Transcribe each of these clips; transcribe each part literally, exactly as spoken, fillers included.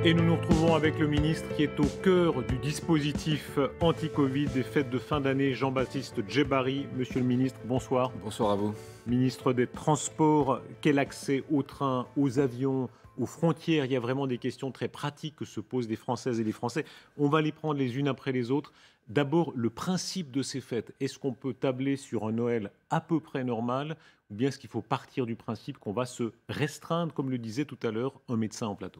Et nous nous retrouvons avec le ministre qui est au cœur du dispositif anti-Covid des fêtes de fin d'année, Jean-Baptiste Djebbari. Monsieur le ministre, bonsoir. Bonsoir à vous. Ministre des Transports, quel accès aux trains, aux avions, aux frontières? Il y a vraiment des questions très pratiques que se posent les Françaises et les Français. On va les prendre les unes après les autres. D'abord, le principe de ces fêtes. Est-ce qu'on peut tabler sur un Noël à peu près normal ou bien est-ce qu'il faut partir du principe qu'on va se restreindre, comme le disait tout à l'heure un médecin en plateau?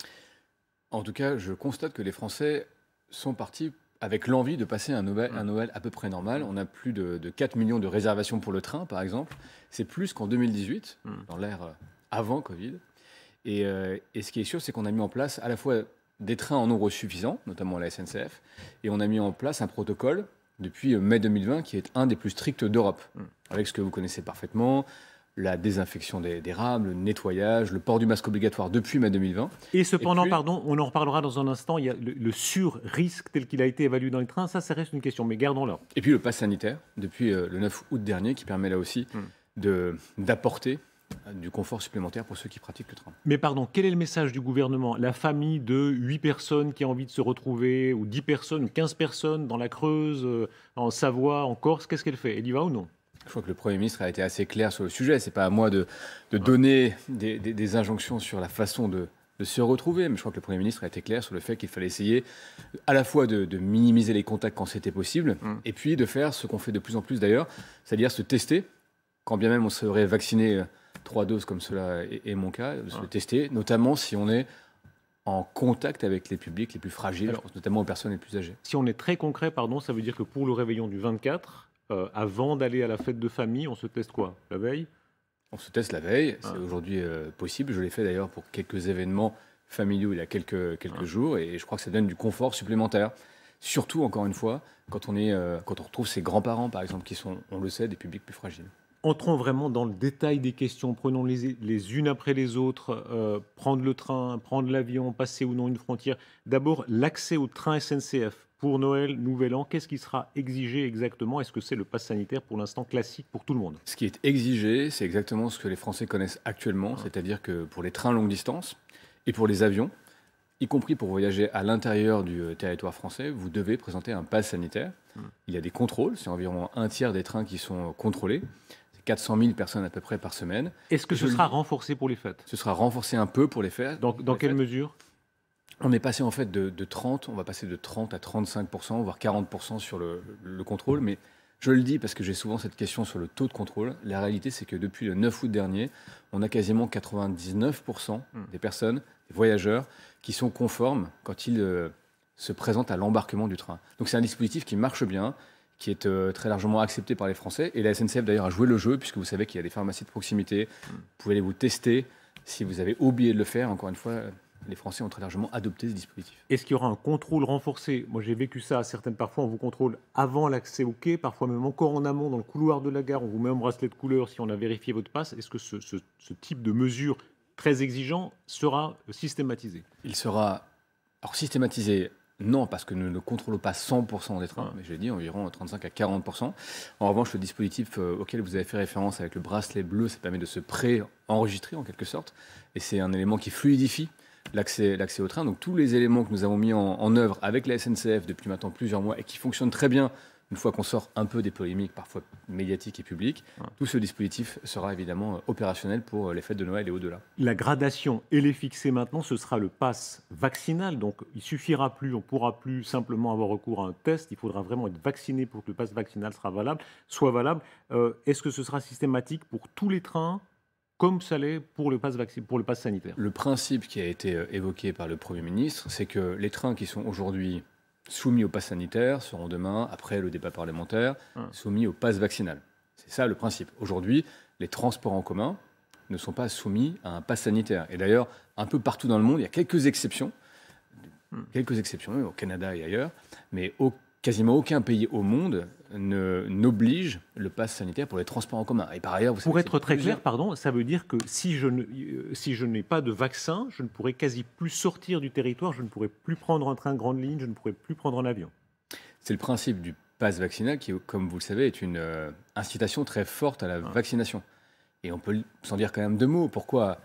En tout cas, je constate que les Français sont partis avec l'envie de passer un Noël, un Noël à peu près normal. On a plus de, de quatre millions de réservations pour le train, par exemple. C'est plus qu'en deux mille dix-huit, mmh. dans l'ère avant Covid. Et, euh, et ce qui est sûr, c'est qu'on a mis en place à la fois des trains en nombre suffisant, notamment la S N C F, et on a mis en place un protocole depuis mai deux mille vingt qui est un des plus stricts d'Europe, mmh. avec ce que vous connaissez parfaitement, la désinfection des, des rames, le nettoyage, le port du masque obligatoire depuis mai deux mille vingt. Et cependant, et puis, pardon, on en reparlera dans un instant, il y a le, le sur-risque tel qu'il a été évalué dans les trains, ça, ça reste une question, mais gardons-la. Et puis le pass sanitaire, depuis euh, le neuf août dernier, qui permet là aussi mmh. de, d'apporter du confort supplémentaire pour ceux qui pratiquent le train. Mais pardon, quel est le message du gouvernement? La famille de huit personnes qui a envie de se retrouver, ou dix personnes, ou quinze personnes dans la Creuse, euh, en Savoie, en Corse, qu'est-ce qu'elle fait? Elle y va ou non? Je crois que le Premier ministre a été assez clair sur le sujet. Ce n'est pas à moi de, de donner des, des, des injonctions sur la façon de, de se retrouver, mais je crois que le Premier ministre a été clair sur le fait qu'il fallait essayer à la fois de, de minimiser les contacts quand c'était possible, mmh. et puis de faire ce qu'on fait de plus en plus d'ailleurs, c'est-à-dire se tester, quand bien même on serait vacciné trois doses comme cela est, est mon cas, de se mmh. tester, notamment si on est en contact avec les publics les plus fragiles, alors, je pense notamment aux personnes les plus âgées. Si on est très concret, pardon, ça veut dire que pour le réveillon du vingt-quatre, Euh, avant d'aller à la fête de famille, on se teste quoi? La veille? On se teste la veille, c'est ah. aujourd'hui euh, possible. Je l'ai fait d'ailleurs pour quelques événements familiaux il y a quelques, quelques ah. jours, et je crois que ça donne du confort supplémentaire. Surtout, encore une fois, quand on, est, euh, quand on retrouve ses grands-parents, par exemple, qui sont, on le sait, des publics plus fragiles. Entrons vraiment dans le détail des questions, prenons les, les unes après les autres, euh, prendre le train, prendre l'avion, passer ou non une frontière. D'abord, l'accès au train S N C F. Pour Noël, Nouvel An, qu'est-ce qui sera exigé exactement? Est-ce que c'est le pass sanitaire pour l'instant classique pour tout le monde? Ce qui est exigé, c'est exactement ce que les Français connaissent actuellement, ah. c'est-à-dire que pour les trains longue distance et pour les avions, y compris pour voyager à l'intérieur du territoire français, vous devez présenter un pass sanitaire. Mmh. Il y a des contrôles, c'est environ un tiers des trains qui sont contrôlés. C'est quatre cent mille personnes à peu près par semaine. Est-ce que ce Je... sera renforcé pour les fêtes? Ce sera renforcé un peu pour les fêtes. Dans, dans quelle fêtes. mesure? On est passé en fait de, de trente, on va passer de trente à trente-cinq pour cent, voire quarante pour cent sur le, le contrôle. Mais je le dis parce que j'ai souvent cette question sur le taux de contrôle. La réalité, c'est que depuis le neuf août dernier, on a quasiment quatre-vingt-dix-neuf pour cent des personnes, des voyageurs, qui sont conformes quand ils euh, se présentent à l'embarquement du train. Donc c'est un dispositif qui marche bien, qui est euh, très largement accepté par les Français. Et la S N C F d'ailleurs a joué le jeu, puisque vous savez qu'il y a des pharmacies de proximité. Vous pouvez aller vous tester. Si vous avez oublié de le faire, encore une fois, les Français ont très largement adopté ce dispositif. Est-ce qu'il y aura un contrôle renforcé? Moi, j'ai vécu ça. Certaines, parfois, on vous contrôle avant l'accès au quai, parfois même encore en amont, dans le couloir de la gare. On vous met un bracelet de couleur si on a vérifié votre passe. Est-ce que ce, ce, ce type de mesure très exigeant sera systématisé? Il sera alors, systématisé, non, parce que nous ne contrôlons pas cent pour cent des trains, ah. mais je l'ai dit, environ trente-cinq à quarante pour cent. En revanche, le dispositif euh, auquel vous avez fait référence avec le bracelet bleu, ça permet de se pré-enregistrer en quelque sorte. Et c'est un élément qui fluidifie l'accès, l'accès au train. Donc tous les éléments que nous avons mis en, en œuvre avec la S N C F depuis maintenant plusieurs mois et qui fonctionnent très bien une fois qu'on sort un peu des polémiques parfois médiatiques et publiques, ouais. tout ce dispositif sera évidemment opérationnel pour les fêtes de Noël et au-delà. La gradation, elle est fixée maintenant, ce sera le pass vaccinal. Donc il suffira plus, on ne pourra plus simplement avoir recours à un test, il faudra vraiment être vacciné pour que le pass vaccinal sera valable, soit valable. Euh, est-ce que ce sera systématique pour tous les trains comme ça l'est pour le pass vaccin, pour le pass sanitaire? Le principe qui a été évoqué par le Premier ministre, c'est que les trains qui sont aujourd'hui soumis au pass sanitaire seront demain, après le débat parlementaire, hum. soumis au pass vaccinal. C'est ça le principe. Aujourd'hui, les transports en commun ne sont pas soumis à un pass sanitaire. Et d'ailleurs, un peu partout dans le monde, il y a quelques exceptions, hum. quelques exceptions au Canada et ailleurs, mais au, quasiment aucun pays au monde ne, n'oblige le pass sanitaire pour les transports en commun. Et par ailleurs, vous savez, pour être très plusieurs... clair, pardon, ça veut dire que si je, ne, euh, si je n'ai pas de vaccin, je ne pourrai quasi plus sortir du territoire, je ne pourrai plus prendre un train grande ligne, je ne pourrai plus prendre un avion. C'est le principe du pass vaccinal qui, comme vous le savez, est une euh, incitation très forte à la ah. vaccination. Et on peut s'en dire quand même deux mots. Pourquoi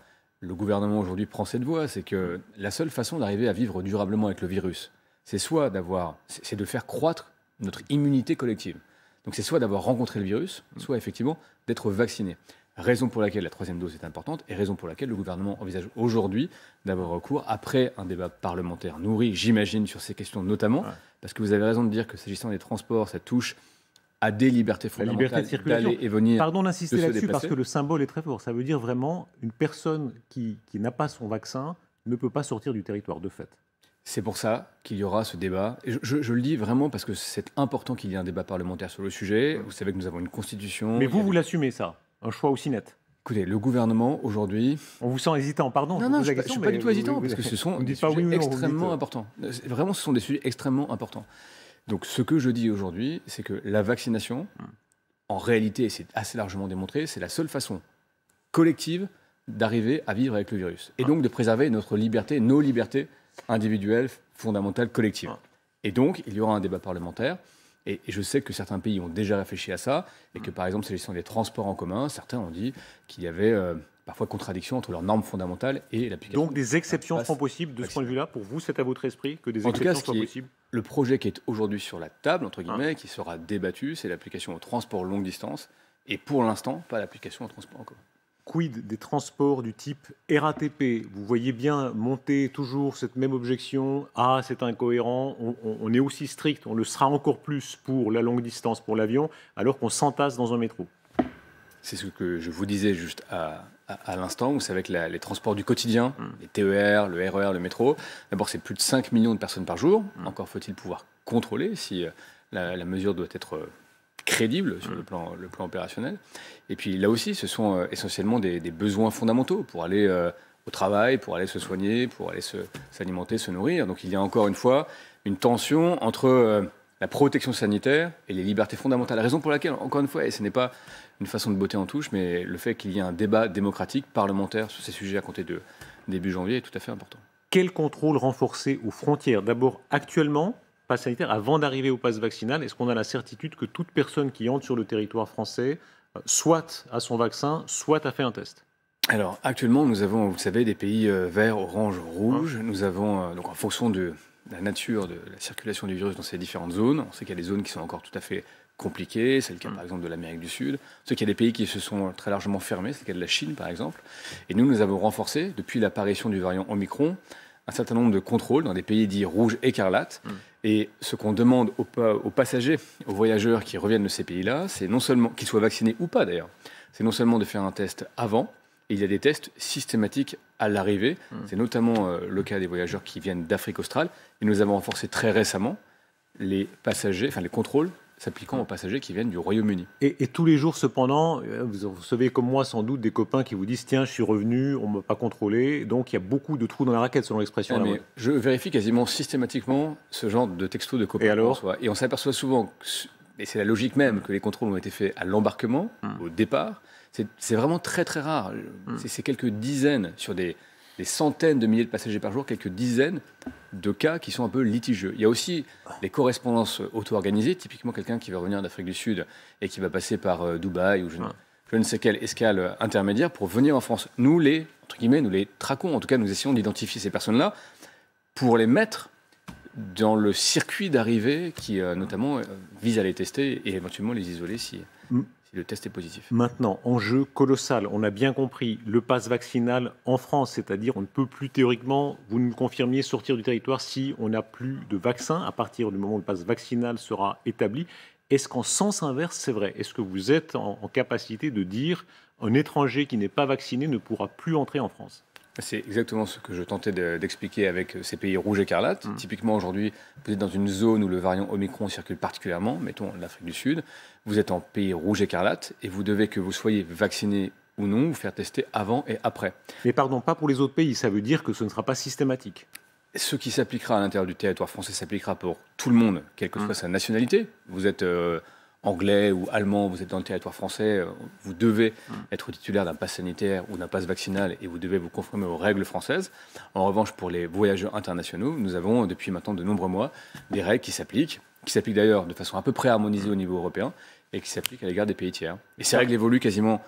le gouvernement aujourd'hui prend cette voie, c'est que la seule façon d'arriver à vivre durablement avec le virus, c'est soit d'avoir, c'est de faire croître notre immunité collective. Donc c'est soit d'avoir rencontré le virus, soit effectivement d'être vacciné. Raison pour laquelle la troisième dose est importante et raison pour laquelle le gouvernement envisage aujourd'hui d'avoir recours, après un débat parlementaire nourri, j'imagine, sur ces questions notamment, ouais. Parce que vous avez raison de dire que s'agissant des transports, ça touche à des libertés fondamentales d'aller et venir. Pardon d'insister là-dessus parce que le symbole est très fort. Ça veut dire vraiment une personne qui, qui n'a pas son vaccin ne peut pas sortir du territoire de fait. C'est pour ça qu'il y aura ce débat. Et je, je, je le dis vraiment parce que c'est important qu'il y ait un débat parlementaire sur le sujet. Vous savez que nous avons une constitution. Mais vous, a... vous l'assumez ça? Un choix aussi net? Écoutez, le gouvernement, aujourd'hui... On vous sent hésitant, pardon. Non, non, je ne suis pas du tout hésitant, parce que ce sont des sujets oui, extrêmement dites... importants. Vraiment, ce sont des sujets extrêmement importants. Donc, ce que je dis aujourd'hui, c'est que la vaccination, hum. en réalité, c'est assez largement démontré, c'est la seule façon collective d'arriver à vivre avec le virus. Et donc, de préserver notre liberté, nos libertés individuelles, fondamentales, collectives. Hum. Et donc, il y aura un débat parlementaire. Et je sais que certains pays ont déjà réfléchi à ça, et que par exemple, s'agissant des transports en commun, certains ont dit qu'il y avait euh, parfois contradiction entre leurs normes fondamentales et l'application. Donc des exceptions seront possibles de ce point de vue-là. Pour vous, c'est à votre esprit que des en exceptions tout cas, soient possibles? Le projet qui est aujourd'hui sur la table, entre guillemets, hein. qui sera débattu, c'est l'application au transport longue distance, et pour l'instant, pas l'application au transport en commun. Quid des transports du type R A T P? Vous voyez bien monter toujours cette même objection. Ah, c'est incohérent. On, on, on est aussi strict, on le sera encore plus pour la longue distance, pour l'avion, alors qu'on s'entasse dans un métro. C'est ce que je vous disais juste à, à, à l'instant. Vous savez que la, les transports du quotidien, mmh. les T E R, le R E R, le métro, d'abord, c'est plus de cinq millions de personnes par jour. Mmh. Encore faut-il pouvoir contrôler si la, la mesure doit être crédible sur le plan, le plan opérationnel. Et puis là aussi, ce sont euh, essentiellement des, des besoins fondamentaux pour aller euh, au travail, pour aller se soigner, pour aller se, s'alimenter, se nourrir. Donc il y a encore une fois une tension entre euh, la protection sanitaire et les libertés fondamentales. La raison pour laquelle, encore une fois, et ce n'est pas une façon de botter en touche, mais le fait qu'il y ait un débat démocratique, parlementaire sur ces sujets à compter de début janvier est tout à fait important. Quel contrôle renforcé aux frontières? D'abord, actuellement, pass sanitaire, avant d'arriver au pass vaccinal, est-ce qu'on a la certitude que toute personne qui entre sur le territoire français, soit a son vaccin, soit a fait un test? Alors, actuellement, nous avons, vous savez, des pays euh, verts, orange, rouge. Hein. Nous avons, euh, donc en fonction de la nature de la circulation du virus dans ces différentes zones, on sait qu'il y a des zones qui sont encore tout à fait compliquées. C'est le cas, mmh. par exemple, de l'Amérique du Sud. On sait qu'il y a des pays qui se sont très largement fermés. C'est le cas de la Chine, par exemple. Et nous, nous avons renforcé, depuis l'apparition du variant Omicron, un certain nombre de contrôles dans des pays dits rouges écarlates. Mmh. Et ce qu'on demande aux, aux passagers, aux voyageurs qui reviennent de ces pays-là, c'est non seulement qu'ils soient vaccinés ou pas d'ailleurs, c'est non seulement de faire un test avant, et il y a des tests systématiques à l'arrivée. Mmh. C'est notamment euh, le cas des voyageurs qui viennent d'Afrique australe. Et nous avons renforcé très récemment les passagers, enfin les contrôles s'appliquant aux passagers qui viennent du Royaume-Uni. Et, et tous les jours, cependant, vous recevez comme moi sans doute des copains qui vous disent « Tiens, je suis revenu, on ne m'a pas contrôlé ». Donc il y a beaucoup de trous dans la raquette, selon l'expression. Ah, mais je vérifie quasiment systématiquement ce genre de textos de copains. Et alors ? Et on s'aperçoit souvent, et c'est la logique même, que les contrôles ont été faits à l'embarquement, hum. au départ. C'est, c'est vraiment très très rare. Hum. C'est, c'est quelques dizaines sur des... des centaines de milliers de passagers par jour, quelques dizaines de cas qui sont un peu litigieux. Il y a aussi les correspondances auto-organisées, typiquement quelqu'un qui va revenir d'Afrique du Sud et qui va passer par euh, Dubaï ou je, ne, je ne sais quelle escale intermédiaire pour venir en France. Nous les, entre guillemets, nous les traquons, en tout cas nous essayons d'identifier ces personnes-là pour les mettre dans le circuit d'arrivée qui euh, notamment euh, vise à les tester et éventuellement les isoler si... Mm. Le test est positif. Maintenant, enjeu colossal. On a bien compris le pass vaccinal en France, c'est-à-dire on ne peut plus théoriquement, vous nous confirmiez, sortir du territoire si on n'a plus de vaccin à partir du moment où le pass vaccinal sera établi. Est-ce qu'en sens inverse, c'est vrai? Est-ce que vous êtes en, en capacité de dire un étranger qui n'est pas vacciné ne pourra plus entrer en France? C'est exactement ce que je tentais de, d'expliquer avec ces pays rouges écarlates. Mmh. Typiquement, aujourd'hui, vous êtes dans une zone où le variant Omicron circule particulièrement, mettons l'Afrique du Sud. Vous êtes en pays rouge écarlate et vous devez, que vous soyez vacciné ou non, vous faire tester avant et après. Mais pardon, pas pour les autres pays, ça veut dire que ce ne sera pas systématique. Ce qui s'appliquera à l'intérieur du territoire français s'appliquera pour tout le monde, quelle que soit mmh. sa nationalité. Vous êtes... Euh, anglais ou allemand, vous êtes dans le territoire français, vous devez être titulaire d'un pass sanitaire ou d'un pass vaccinal et vous devez vous conformer aux règles françaises. En revanche, pour les voyageurs internationaux, nous avons depuis maintenant de nombreux mois des règles qui s'appliquent, qui s'appliquent d'ailleurs de façon à peu près harmonisée au niveau européen et qui s'appliquent à l'égard des pays tiers. Et ces règles évoluent quasiment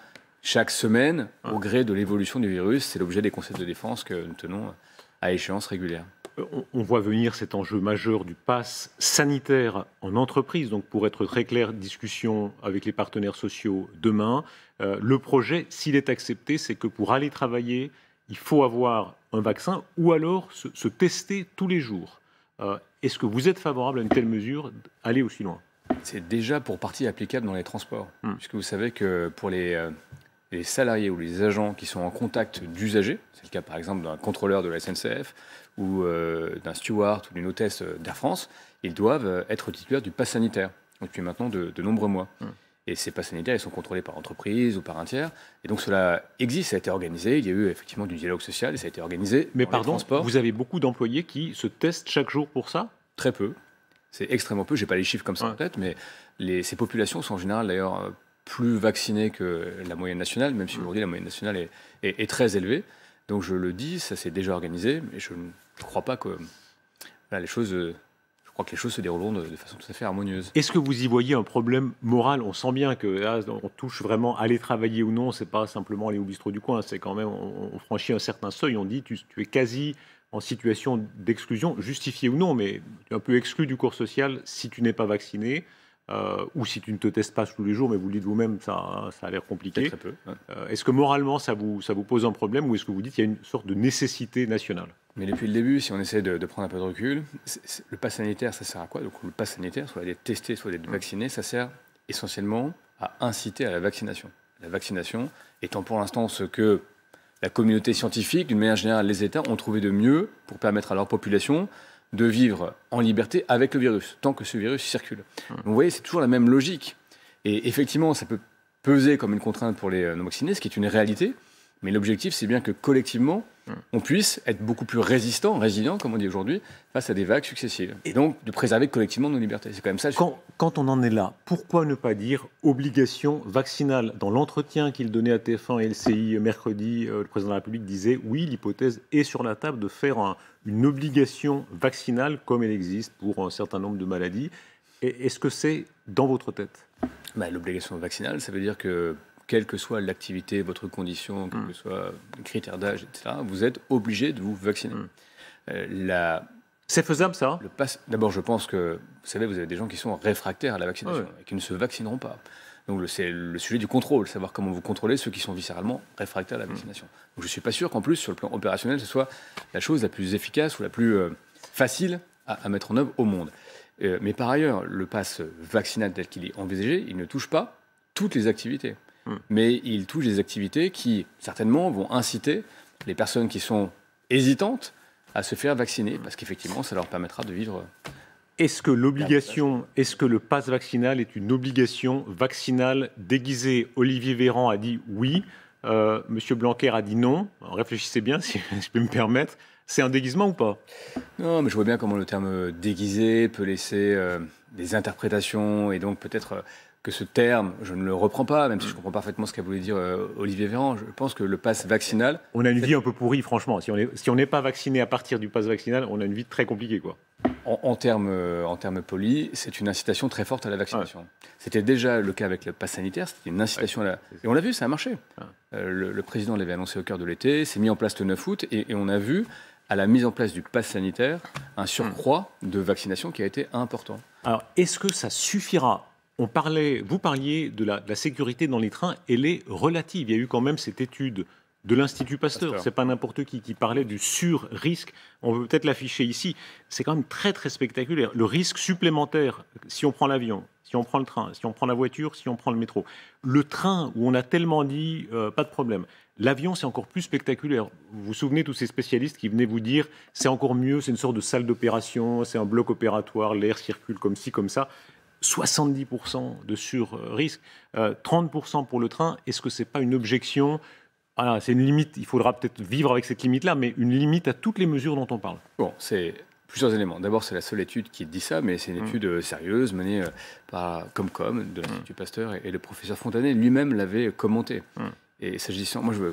chaque semaine, au gré de l'évolution du virus. C'est l'objet des conseils de défense que nous tenons à échéance régulière. On, on voit venir cet enjeu majeur du pass sanitaire en entreprise. Donc, pour être très clair, discussion avec les partenaires sociaux demain. Euh, le projet, s'il est accepté, c'est que pour aller travailler, il faut avoir un vaccin ou alors se, se tester tous les jours. Euh, Est-ce que vous êtes favorable à une telle mesure, aller aussi loin? C'est déjà pour partie applicable dans les transports, Hmm. puisque vous savez que pour les, euh, les salariés ou les agents qui sont en contact d'usagers, c'est le cas par exemple d'un contrôleur de la S N C F ou euh, d'un steward ou d'une hôtesse d'Air France, ils doivent être titulaires du pass sanitaire depuis maintenant de, de nombreux mois. Hmm. Et ces passes sanitaires, ils sont contrôlés par entreprise ou par un tiers. Et donc cela existe, ça a été organisé. Il y a eu effectivement du dialogue social et ça a été organisé. Mais dans pardon, les transports. vous avez beaucoup d'employés qui se testent chaque jour pour ça? Très peu. C'est extrêmement peu. Je n'ai pas les chiffres comme ça ouais. en tête, mais les, ces populations sont en général d'ailleurs plus vaccinées que la moyenne nationale, même si aujourd'hui la moyenne nationale est, est, est très élevée. Donc je le dis, ça s'est déjà organisé, mais je ne crois pas que voilà, les choses... Je crois que les choses se dérouleront de, de façon tout à fait harmonieuse. Est-ce que vous y voyez un problème moral? On sent bien que là, on touche vraiment aller travailler ou non, c'est pas simplement aller au bistrot du coin, c'est quand même, on, on franchit un certain seuil, on dit tu, tu es quasi en situation d'exclusion, justifiée ou non, mais tu es un peu exclu du corps social si tu n'es pas vacciné, euh, ou si tu ne te testes pas tous les jours, mais vous le dites vous-même, ça, ça a l'air compliqué. Très peu. Ouais. Euh, est-ce que moralement ça vous, ça vous pose un problème, ou est-ce que vous dites qu'il y a une sorte de nécessité nationale? Mais depuis le début, si on essaie de, de prendre un peu de recul, c'est, c'est, le pass sanitaire, ça sert à quoi? Donc le pass sanitaire, soit d'être testé, soit d'être vacciné, ça sert essentiellement à inciter à la vaccination. La vaccination étant pour l'instant ce que la communauté scientifique, d'une manière générale les États, ont trouvé de mieux pour permettre à leur population de vivre en liberté avec le virus, tant que ce virus circule. Donc, vous voyez, c'est toujours la même logique. Et effectivement, ça peut peser comme une contrainte pour les non-vaccinés, ce qui est une réalité. Mais l'objectif, c'est bien que collectivement, on puisse être beaucoup plus résistant, résilient, comme on dit aujourd'hui, face à des vagues successives. Et donc, de préserver collectivement nos libertés. C'est quand même ça. Quand, quand on en est là, pourquoi ne pas dire obligation vaccinale? Dans l'entretien qu'il donnait à T F un et L C I mercredi, euh, le président de la République disait oui, l'hypothèse est sur la table de faire un, une obligation vaccinale comme elle existe pour un certain nombre de maladies. Et est-ce que c'est dans votre tête? bah, L'obligation vaccinale, ça veut dire que quelle que soit l'activité, votre condition, quel que soit le critère d'âge, et cetera, vous êtes obligé de vous vacciner. Mm. Euh, la... C'est faisable, ça? le pass... D'abord, je pense que, vous savez, vous avez des gens qui sont réfractaires à la vaccination ouais. et qui ne se vaccineront pas. Donc, le, c'est le sujet du contrôle, savoir comment vous contrôlez ceux qui sont viscéralement réfractaires à la vaccination. Mm. Donc, je ne suis pas sûr qu'en plus, sur le plan opérationnel, ce soit la chose la plus efficace ou la plus euh, facile à, à mettre en œuvre au monde. Euh, mais par ailleurs, le pass vaccinal tel qu'il est envisagé, il ne touche pas toutes les activités. Mais il touche des activités qui, certainement, vont inciter les personnes qui sont hésitantes à se faire vacciner, parce qu'effectivement, ça leur permettra de vivre... Est-ce que l'obligation, est-ce que le pass vaccinal est une obligation vaccinale déguisée? Olivier Véran a dit oui, euh, Monsieur Blanquer a dit non. Alors, réfléchissez bien, si je peux me permettre. C'est un déguisement ou pas? Non, mais je vois bien comment le terme déguisé peut laisser euh, des interprétations, et donc peut-être... Euh, que ce terme, je ne le reprends pas, même si je comprends parfaitement ce qu'a voulu dire euh, Olivier Véran. Je pense que le pass vaccinal... On a une vie un peu pourrie, franchement. Si on est, si on n'est pas vacciné à partir du pass vaccinal, on a une vie très compliquée, quoi. En, en termes euh, en termes polis, c'est une incitation très forte à la vaccination. Ouais. C'était déjà le cas avec le pass sanitaire, c'était une incitation ouais, à la... Et on l'a vu, ça a marché. Ouais. Euh, le, le président l'avait annoncé au cœur de l'été, c'est mis en place le neuf août, et, et on a vu, à la mise en place du pass sanitaire, un surcroît de vaccination qui a été important. Alors, est-ce que ça suffira? On parlait, vous parliez de la, de la sécurité dans les trains, elle est relative. Il y a eu quand même cette étude de l'Institut Pasteur. Pasteur. C'est pas n'importe qui qui parlait du sur-risque. On peut peut-être l'afficher ici. C'est quand même très très spectaculaire. Le risque supplémentaire, si on prend l'avion, si on prend le train, si on prend la voiture, si on prend le métro. Le train, où on a tellement dit, euh, pas de problème. L'avion, c'est encore plus spectaculaire. Vous vous souvenez, tous ces spécialistes qui venaient vous dire, c'est encore mieux, c'est une sorte de salle d'opération, c'est un bloc opératoire, l'air circule comme ci, comme ça. soixante-dix pour cent de sur-risque, euh, trente pour cent pour le train. Est-ce que ce n'est pas une objection? Voilà, c'est une limite, il faudra peut-être vivre avec cette limite-là, mais une limite à toutes les mesures dont on parle. Bon, c'est plusieurs éléments. D'abord, c'est la seule étude qui dit ça, mais c'est une étude mmh. sérieuse menée par Comcom de l'Institut mmh. Pasteur, et le professeur Fontanet lui-même l'avait commenté. Mmh. Et s'agissant, moi je veux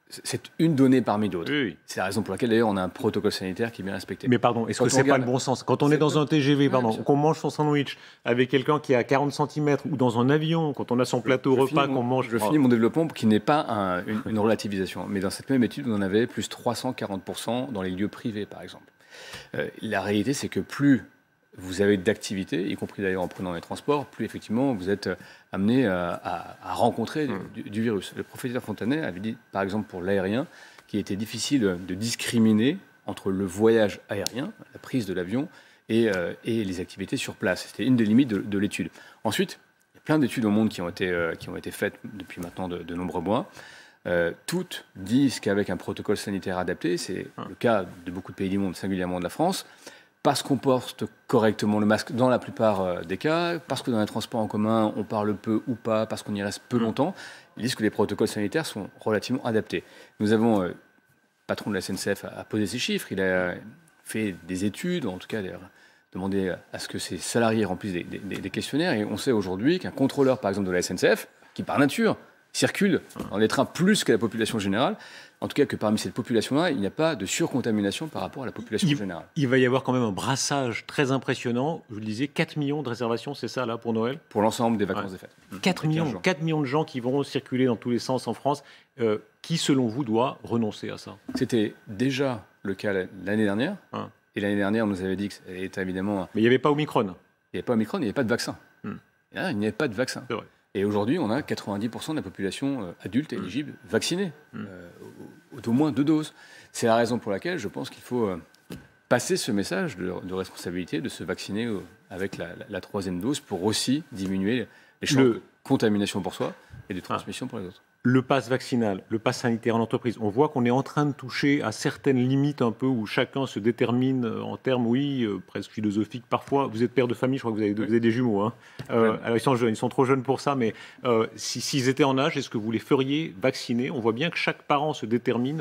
C'est une donnée parmi d'autres. Oui, oui. C'est la raison pour laquelle, d'ailleurs, on a un protocole sanitaire qui est bien respecté. Mais pardon, est-ce que c'est regarde... pas le bon sens? Quand on est dans un T G V, pardon, ouais, qu'on mange son sandwich avec quelqu'un qui est à quarante centimètres, ou dans un avion, quand on a son plateau je, repas, qu'on mange... Je finis mon développement qui n'est pas un, une, une relativisation. Mais dans cette même étude, on en avait plus trois cent quarante pour cent dans les lieux privés, par exemple. Euh, la réalité, c'est que plus vous avez d'activités, y compris d'ailleurs en prenant les transports, plus effectivement vous êtes amené à, à, à rencontrer mmh. du, du virus. Le professeur Fontanet avait dit, par exemple, pour l'aérien, qu'il était difficile de discriminer entre le voyage aérien, la prise de l'avion, et, euh, et les activités sur place. C'était une des limites de, de l'étude. Ensuite, il y a plein d'études au monde qui ont été, euh, qui ont été faites depuis maintenant de, de nombreux mois. Euh, toutes disent qu'avec un protocole sanitaire adapté, c'est mmh. le cas de beaucoup de pays du monde, singulièrement de la France, parce qu'on porte correctement le masque dans la plupart des cas, parce que dans les transports en commun, on parle peu ou pas, parce qu'on y reste peu longtemps, ils disent que les protocoles sanitaires sont relativement adaptés. Nous avons, euh, le patron de la S N C F a, a posé ces chiffres, il a fait des études, en tout cas demandé à ce que ses salariés remplissent des, des, des questionnaires, et on sait aujourd'hui qu'un contrôleur, par exemple, de la S N C F, qui par nature circule dans les trains plus que la population générale, en tout cas que parmi cette population-là, il n'y a pas de surcontamination par rapport à la population il, générale. Il va y avoir quand même un brassage très impressionnant. Je vous le disais, quatre millions de réservations, c'est ça là pour Noël? Pour l'ensemble des vacances ouais. des fêtes. quatre millions, quatre millions de gens qui vont circuler dans tous les sens en France. Euh, qui, selon vous, doit renoncer à ça? C'était déjà le cas l'année dernière. Hein. Et l'année dernière, on nous avait dit que c'était évidemment... Mais il n'y avait pas Omicron. Il n'y avait pas Omicron, il n'y avait pas de vaccin. Hum. Et là, il n'y avait pas de vaccin. C'est vrai. Et aujourd'hui, on a quatre-vingt-dix pour cent de la population euh, adulte éligible vaccinée, mmh. euh, au, au moins deux doses. C'est la raison pour laquelle je pense qu'il faut euh, passer ce message de, de responsabilité, de se vacciner euh, avec la, la, la troisième dose pour aussi diminuer les chances Le... de contamination pour soi et de transmission ah. pour les autres. Le pass vaccinal, le pass sanitaire en entreprise, on voit qu'on est en train de toucher à certaines limites un peu où chacun se détermine en termes, oui, euh, presque philosophiques parfois. Vous êtes père de famille, je crois que vous avez, oui. vous avez des jumeaux. Hein. Euh, oui. Alors ils sont jeunes, ils sont trop jeunes pour ça, mais euh, si, s'ils étaient en âge, est-ce que vous les feriez vacciner? On voit bien que chaque parent se détermine.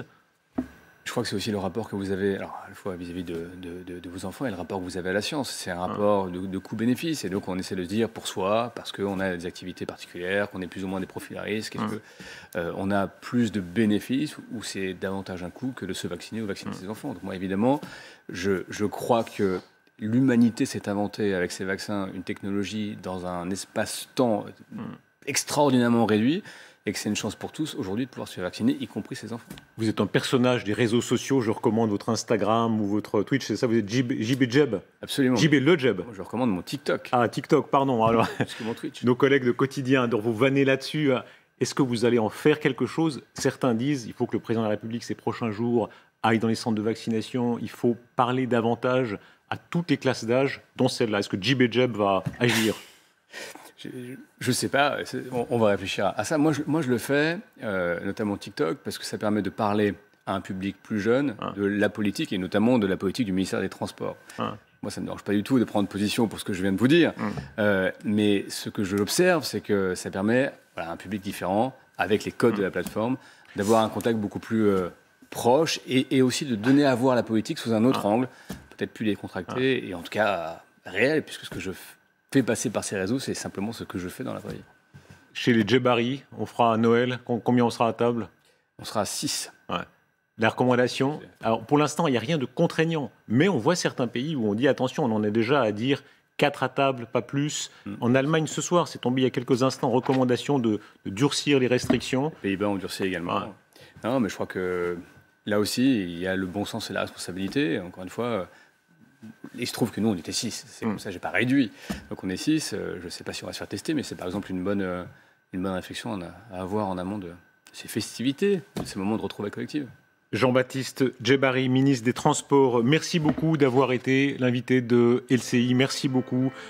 Je crois que c'est aussi le rapport que vous avez, alors à la fois vis-à-vis de, de, de, de vos enfants et le rapport que vous avez à la science. C'est un rapport de, de coût-bénéfice. Et donc, on essaie de se dire pour soi, parce qu'on a des activités particulières, qu'on est plus ou moins des profils à risque, est-ce mmh. qu'on euh, a plus de bénéfices ou c'est davantage un coût que de se vacciner ou vacciner mmh. ses enfants? Donc, moi, évidemment, je, je crois que l'humanité s'est inventée avec ces vaccins une technologie dans un espace-temps mmh. extraordinairement réduit. Et que c'est une chance pour tous aujourd'hui de pouvoir se vacciner, y compris ses enfants. Vous êtes un personnage des réseaux sociaux, je recommande votre Instagram ou votre Twitch, c'est ça? Vous êtes J B Jeb? Absolument. J B le Jeb. Moi, je recommande mon TikTok. Ah, TikTok, pardon. Alors, parce que mon Twitch. Nos collègues de quotidien, donc vous vannez là-dessus. Est-ce que vous allez en faire quelque chose? Certains disent il faut que le président de la République, ces prochains jours, aille dans les centres de vaccination. Il faut parler davantage à toutes les classes d'âge, dont celle-là. Est-ce que J B Jeb va agir? Je ne sais pas, on, on va réfléchir à ça. Moi, je, moi, je le fais, euh, notamment TikTok, parce que ça permet de parler à un public plus jeune ah. de la politique, et notamment de la politique du ministère des Transports. Ah. Moi, ça ne me dérange pas du tout de prendre position pour ce que je viens de vous dire, mm. euh, mais ce que je l'observe, c'est que ça permet voilà, à un public différent, avec les codes mm. de la plateforme, d'avoir un contact beaucoup plus euh, proche, et, et aussi de donner à voir la politique sous un autre ah. angle, peut-être plus décontracté, ah. et en tout cas réel, puisque ce que je fais, fait passer par ces réseaux, c'est simplement ce que je fais dans la vraie vie. Chez les Djebari, on fera à Noël, combien on sera à table? On sera à six. Ouais. La recommandation, alors pour l'instant, il n'y a rien de contraignant, mais on voit certains pays où on dit attention, on en est déjà à dire quatre à table, pas plus. Mm. En Allemagne, ce soir, c'est tombé il y a quelques instants, recommandation de, de durcir les restrictions. Les Pays-Bas ont durci également. Ouais. Non, mais je crois que là aussi, il y a le bon sens et la responsabilité. Encore une fois, il se trouve que nous, on était six. C'est comme ça, j'ai pas réduit. Donc on est six. Euh, je ne sais pas si on va se faire tester, mais c'est par exemple une bonne, euh, une bonne réflexion à avoir en amont de ces festivités, de ces moments de retrouvailles collectives. Jean-Baptiste Djebari, ministre des Transports, merci beaucoup d'avoir été l'invité de L C I. Merci beaucoup